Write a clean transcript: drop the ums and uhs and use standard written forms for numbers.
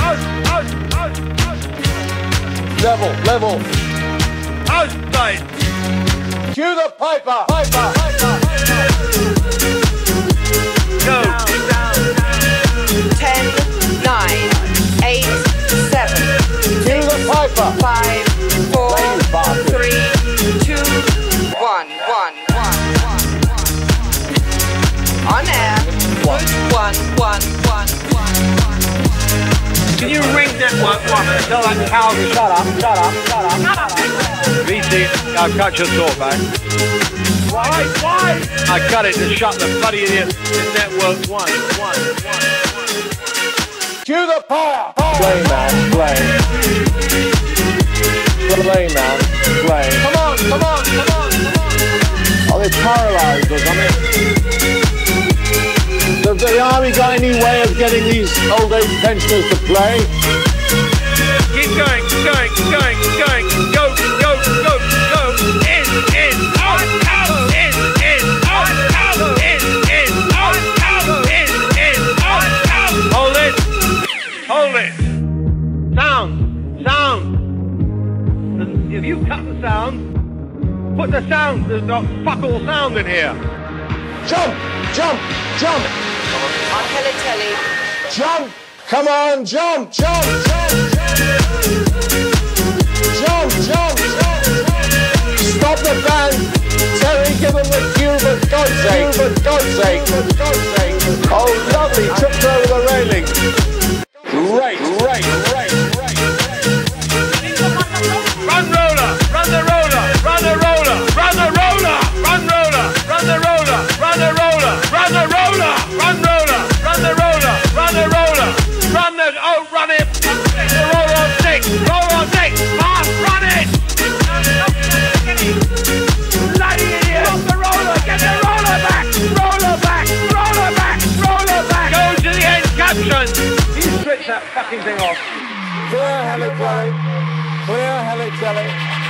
Level, level. Outside. Cue the piper. Piper. Go. Down. 10, 9, 8, 7. Cue the piper. 5, 4, 3, 2, 1. On air. Good. 1. Can you ring Network 1 and tell that cow to shut up? VC, I've cut your talk back. Why? I cut it to shut the bloody idiot in Network 1. Cue the fire. Play, man, play. Play, man, play. Come on. Oh, they're paralysed or something. Has the army got any way of getting these old age pensioners to play? Keep going. Go. In. Out. In. Out. In. Out. Hold it. Sound. If you cut the sound, put the sound. There's not fuck all sound in here. Jump. On Telly. Jump! Come on, jump! Stop the band! Terry, give them the cue, for God's sake! Oh, lovely, tripped over the railing! Great! Run the roller on six, fast, run it! Bloody idiot! Stop the roller, get the roller back! Go to the end caption! You switch that fucking thing off. Clear, Helicelli!